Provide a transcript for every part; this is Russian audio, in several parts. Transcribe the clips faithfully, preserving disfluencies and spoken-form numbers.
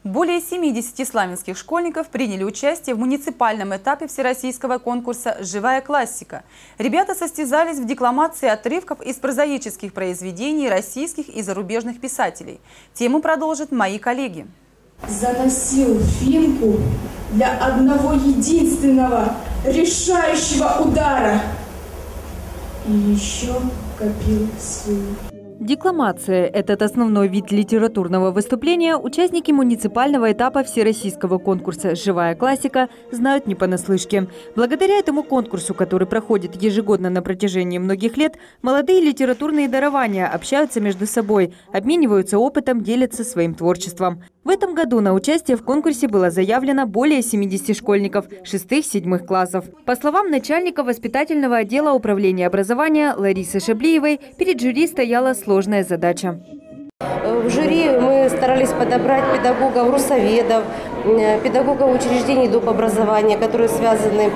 Более семидесяти славянских школьников приняли участие в муниципальном этапе всероссийского конкурса «Живая классика». Ребята состязались в декламации отрывков из прозаических произведений российских и зарубежных писателей. Тему продолжат мои коллеги. Заносил финку для одного единственного решающего удара. И еще копил силу. Декламация – этот основной вид литературного выступления участники муниципального этапа всероссийского конкурса «Живая классика» знают не понаслышке. Благодаря этому конкурсу, который проходит ежегодно на протяжении многих лет, молодые литературные дарования общаются между собой, обмениваются опытом, делятся своим творчеством. В этом году на участие в конкурсе было заявлено более семидесяти школьников шестых-седьмых классов. По словам начальника воспитательного отдела управления образования Ларисы Шаблиевой, перед жюри стояла сложная задача. В жюри мы старались подобрать педагогов-русоведов, педагогов учреждений доп. Образования, которые связаны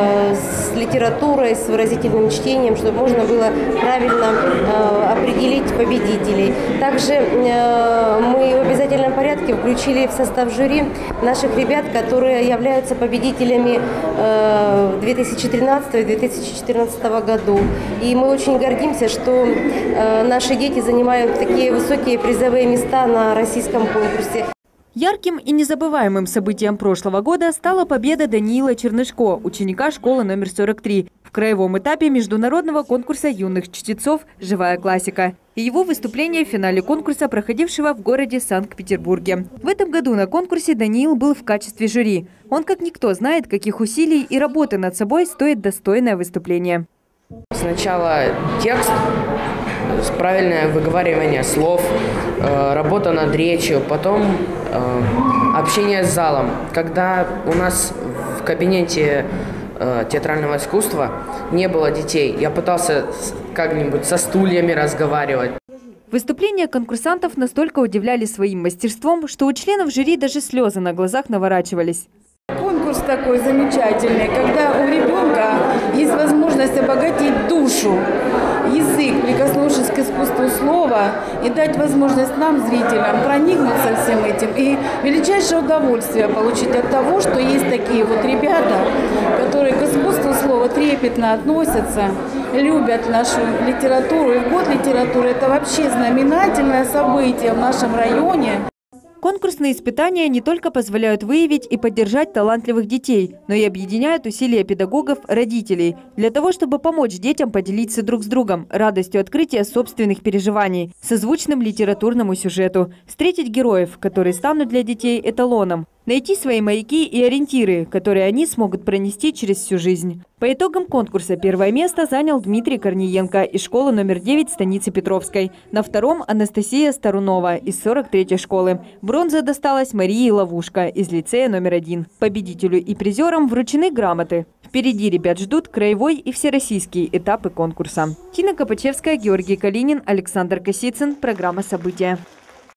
с литературой, с выразительным чтением, чтобы можно было правильно определить победителей. Также мы в обязательном порядке включили в состав жюри наших ребят, которые являются победителями две тысячи тринадцатого и две тысячи четырнадцатого году. И мы очень гордимся, что наши дети занимают такие высокие призовые места на российском конкурсе. Ярким и незабываемым событием прошлого года стала победа Даниила Чернышко, ученика школы номер сорок три, в краевом этапе международного конкурса юных чтецов «Живая классика» и его выступление в финале конкурса, проходившего в городе Санкт-Петербурге. В этом году на конкурсе Даниил был в качестве жюри. Он как никто знает, каких усилий и работы над собой стоит достойное выступление. Сначала текст, правильное выговаривание слов, работа над речью, потом общение с залом. Когда у нас в кабинете театрального искусства не было детей, я пытался как-нибудь со стульями разговаривать. Выступления конкурсантов настолько удивляли своим мастерством, что у членов жюри даже слезы на глазах наворачивались. Конкурс такой замечательный, когда у ребенка есть возможность обогатить душу, язык, прикоснувшись к искусству слова, и дать возможность нам, зрителям, проникнуться всем этим. И величайшее удовольствие получить от того, что есть такие вот ребята, которые к искусству слова трепетно относятся, любят нашу литературу. И в год литературы это вообще знаменательное событие в нашем районе. Конкурсные испытания не только позволяют выявить и поддержать талантливых детей, но и объединяют усилия педагогов, родителей, для того, чтобы помочь детям поделиться друг с другом радостью открытия собственных переживаний, созвучным литературному сюжету, встретить героев, которые станут для детей эталоном, найти свои маяки и ориентиры, которые они смогут пронести через всю жизнь. По итогам конкурса первое место занял Дмитрий Корниенко из школы номер девять станицы Петровской. На втором – Анастасия Старунова из сорок третьей школы. Бронза досталась Марии Ловушка из лицея номер один. Победителю и призерам вручены грамоты. Впереди ребят ждут краевой и всероссийские этапы конкурса. Тина Копачевская, Георгий Калинин, Александр Косицын. Программа «События».